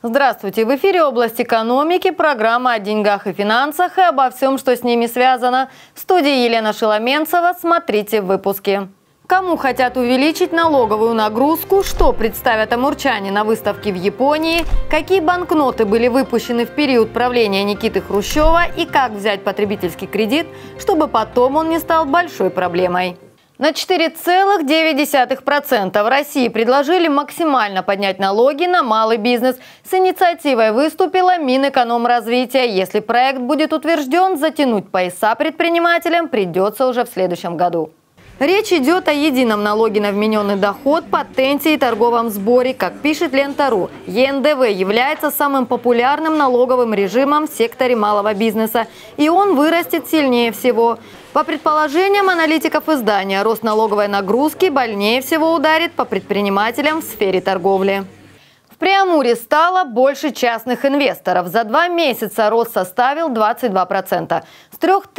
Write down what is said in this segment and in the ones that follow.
Здравствуйте! В эфире «Область экономики», программа о деньгах и финансах и обо всем, что с ними связано. В студии Елена Шеломенцева. Смотрите в выпуске. Кому хотят увеличить налоговую нагрузку, что представят амурчане на выставке в Японии, какие банкноты были выпущены в период правления Никиты Хрущева и как взять потребительский кредит, чтобы потом он не стал большой проблемой. На 4,9% в России предложили максимально поднять налоги на малый бизнес. С инициативой выступила Минэкономразвития. Если проект будет утвержден, затянуть пояса предпринимателям придется уже в следующем году. Речь идет о едином налоге на вмененный доход, патенте и торговом сборе. Как пишет Лента.ру, ЕНДВ является самым популярным налоговым режимом в секторе малого бизнеса. И он вырастет сильнее всего. По предположениям аналитиков издания, рост налоговой нагрузки больнее всего ударит по предпринимателям в сфере торговли. В Преамуре стало больше частных инвесторов. За 2 месяца рост составил 22%. С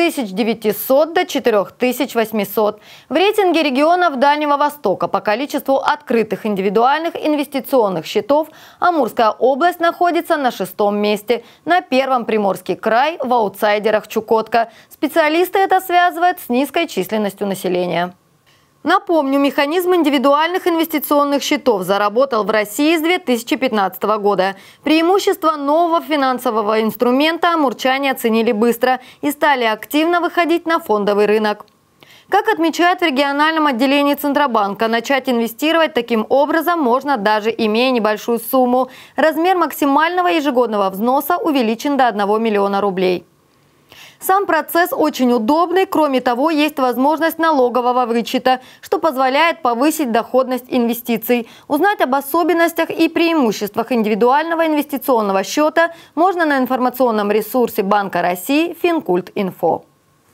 3900 до 4800. В рейтинге регионов Дальнего Востока по количеству открытых индивидуальных инвестиционных счетов Амурская область находится на 6-м месте. На 1-м Приморский край, в аутсайдерах Чукотка. Специалисты это связывают с низкой численностью населения. Напомню, механизм индивидуальных инвестиционных счетов заработал в России с 2015 года. Преимущества нового финансового инструмента амурчане оценили быстро и стали активно выходить на фондовый рынок. Как отмечают в региональном отделении Центробанка, начать инвестировать таким образом можно, даже имея небольшую сумму. Размер максимального ежегодного взноса увеличен до 1 миллиона рублей. Сам процесс очень удобный. Кроме того, есть возможность налогового вычета, что позволяет повысить доходность инвестиций. Узнать об особенностях и преимуществах индивидуального инвестиционного счета можно на информационном ресурсе Банка России Финкульт.Инфо.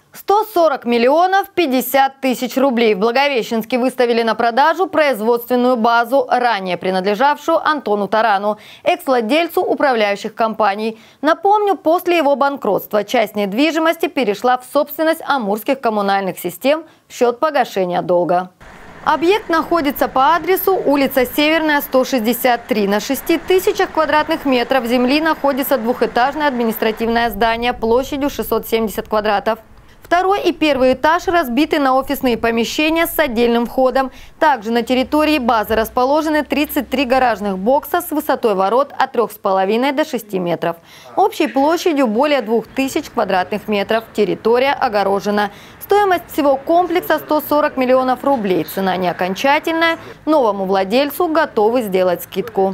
140 миллионов 50 тысяч рублей. В Благовещенске выставили на продажу производственную базу, ранее принадлежавшую Антону Тарану, экс-владельцу управляющих компаний. Напомню, после его банкротства часть недвижимости перешла в собственность Амурских коммунальных систем в счет погашения долга. Объект находится по адресу улица Северная, 163. На 6000 квадратных метров земли находится двухэтажное административное здание площадью 670 квадратов. Второй и первый этаж разбиты на офисные помещения с отдельным входом. Также на территории базы расположены 33 гаражных бокса с высотой ворот от 3,5 до 6 метров. Общей площадью более 2000 квадратных метров. Территория огорожена. Стоимость всего комплекса 140 миллионов рублей. Цена не окончательная. Новому владельцу готовы сделать скидку.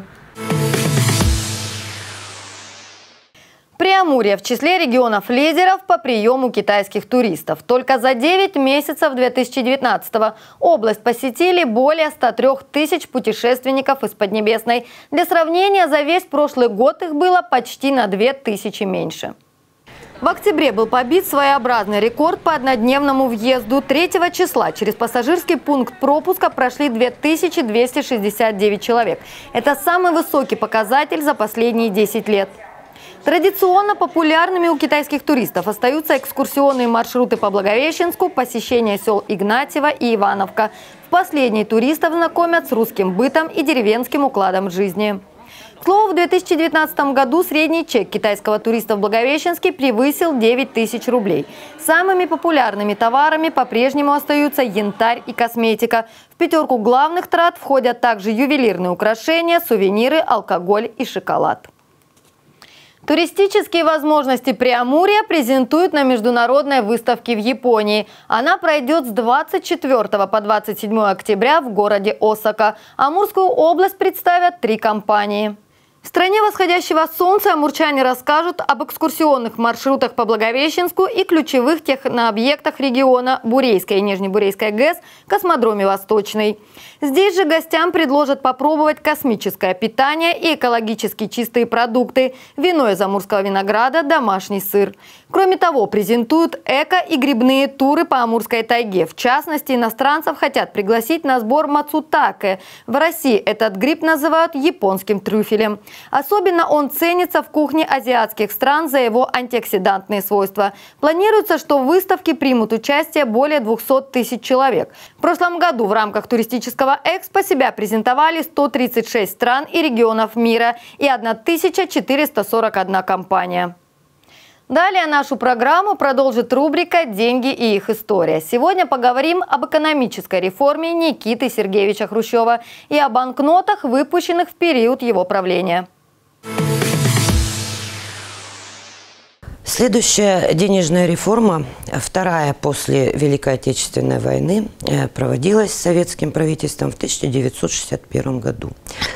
Преамурье в числе регионов-лидеров по приему китайских туристов. Только за 9 месяцев 2019-го область посетили более 103 тысяч путешественников из Поднебесной. Для сравнения, за весь прошлый год их было почти на 2000 меньше. В октябре был побит своеобразный рекорд по однодневному въезду. 3 числа через пассажирский пункт пропуска прошли 2269 человек. Это самый высокий показатель за последние 10 лет. Традиционно популярными у китайских туристов остаются экскурсионные маршруты по Благовещенску, посещение сел Игнатьево и Ивановка. В последней туристов знакомят с русским бытом и деревенским укладом жизни. К слову, в 2019 году средний чек китайского туриста в Благовещенске превысил 9000 рублей. Самыми популярными товарами по-прежнему остаются янтарь и косметика. В пятерку главных трат входят также ювелирные украшения, сувениры, алкоголь и шоколад. Туристические возможности Преамурья презентуют на международной выставке в Японии. Она пройдет с 24 по 27 октября в городе Осака. Амурскую область представят 3 компании. В стране восходящего солнца амурчане расскажут об экскурсионных маршрутах по Благовещенску и ключевых технообъектах региона Бурейской и Нижнебурейской ГЭС, космодроме Восточный. Здесь же гостям предложат попробовать космическое питание и экологически чистые продукты, вино из амурского винограда, домашний сыр. Кроме того, презентуют эко- и грибные туры по Амурской тайге. В частности, иностранцев хотят пригласить на сбор мацутаке. В России этот гриб называют японским трюфелем. Особенно он ценится в кухне азиатских стран за его антиоксидантные свойства. Планируется, что в выставке примут участие более 200 тысяч человек. В прошлом году в рамках туристического экспо себя презентовали 136 стран и регионов мира и 1441 компания. Далее нашу программу продолжит рубрика «Деньги и их история». Сегодня поговорим об экономической реформе Никиты Сергеевича Хрущева и о банкнотах, выпущенных в период его правления. Следующая денежная реформа, вторая после Великой Отечественной войны, проводилась советским правительством в 1961 году.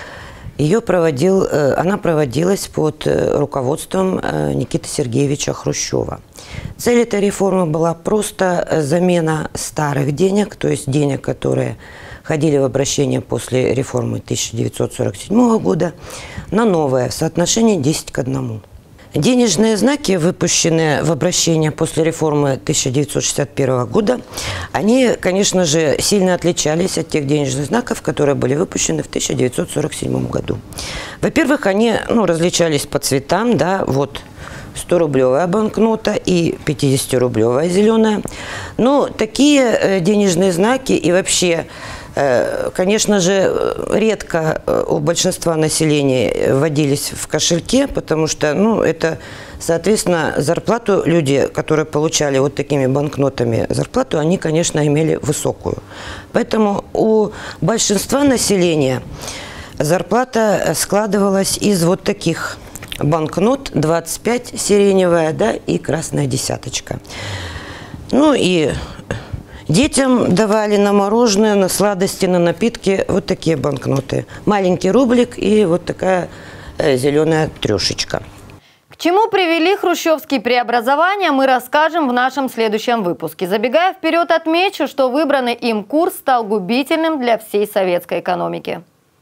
Она проводилась под руководством Никиты Сергеевича Хрущева. Цель этой реформы была просто замена старых денег, то есть денег, которые ходили в обращение после реформы 1947 года, на новое в соотношении 10 к 1. Денежные знаки, выпущенные в обращение после реформы 1961 года, они, конечно же, сильно отличались от тех денежных знаков, которые были выпущены в 1947 году. Во-первых, они различались по цветам, да, вот 100-рублевая банкнота и 50-рублевая зеленая. Но такие денежные знаки и вообще, конечно же, редко у большинства населения вводились в кошельке, потому что, это, соответственно, зарплату люди, которые получали вот такими банкнотами зарплату, они, конечно, имели высокую. Поэтому у большинства населения зарплата складывалась из вот таких банкнот: 25 сиреневая, да, и красная десяточка. И детям давали на мороженое, на сладости, на напитки вот такие банкноты. Маленький рублик и вот такая зеленая трешечка. К чему привели хрущевские преобразования, мы расскажем в нашем следующем выпуске. Забегая вперед, отмечу, что выбранный им курс стал губительным для всей советской экономики.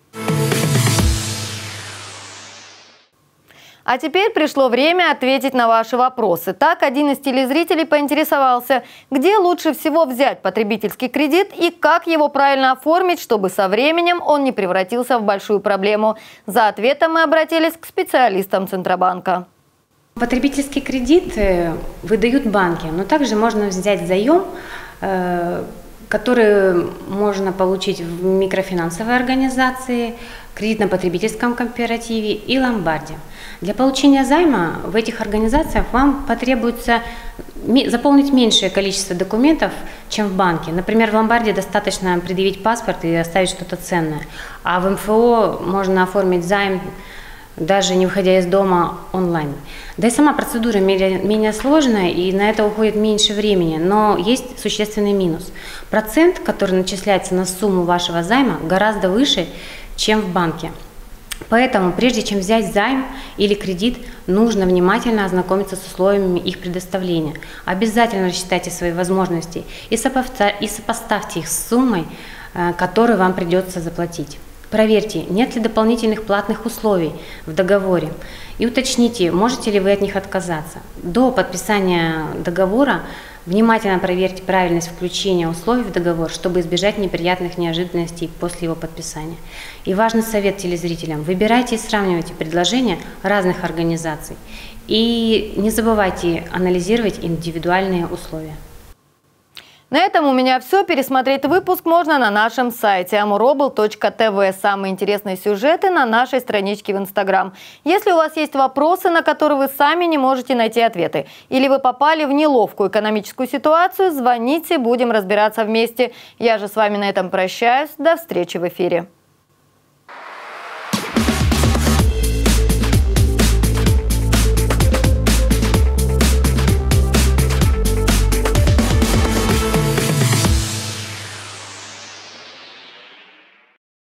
А теперь пришло время ответить на ваши вопросы. Так, один из телезрителей поинтересовался, где лучше всего взять потребительский кредит и как его правильно оформить, чтобы со временем он не превратился в большую проблему. За ответом мы обратились к специалистам Центробанка. Потребительский кредит выдают банки, но также можно взять заем, который можно получить в микрофинансовой организации, кредитно-потребительском кооперативе и ломбарде. Для получения займа в этих организациях вам потребуется заполнить меньшее количество документов, чем в банке. Например, в ломбарде достаточно предъявить паспорт и оставить что-то ценное, а в МФО можно оформить займ, даже не выходя из дома, онлайн. Да и сама процедура менее сложная, и на это уходит меньше времени, но есть существенный минус. Процент, который начисляется на сумму вашего займа, гораздо выше, чем в банке. Поэтому, прежде чем взять займ или кредит, нужно внимательно ознакомиться с условиями их предоставления. Обязательно рассчитайте свои возможности и сопоставьте их с суммой, которую вам придется заплатить. Проверьте, нет ли дополнительных платных условий в договоре и уточните, можете ли вы от них отказаться. До подписания договора внимательно проверьте правильность включения условий в договор, чтобы избежать неприятных неожиданностей после его подписания. И важный совет телезрителям: выбирайте и сравнивайте предложения разных организаций и не забывайте анализировать индивидуальные условия. На этом у меня все. Пересмотреть выпуск можно на нашем сайте amurobl.tv. Самые интересные сюжеты на нашей страничке в Instagram. Если у вас есть вопросы, на которые вы сами не можете найти ответы, или вы попали в неловкую экономическую ситуацию, звоните, будем разбираться вместе. Я же с вами на этом прощаюсь. До встречи в эфире.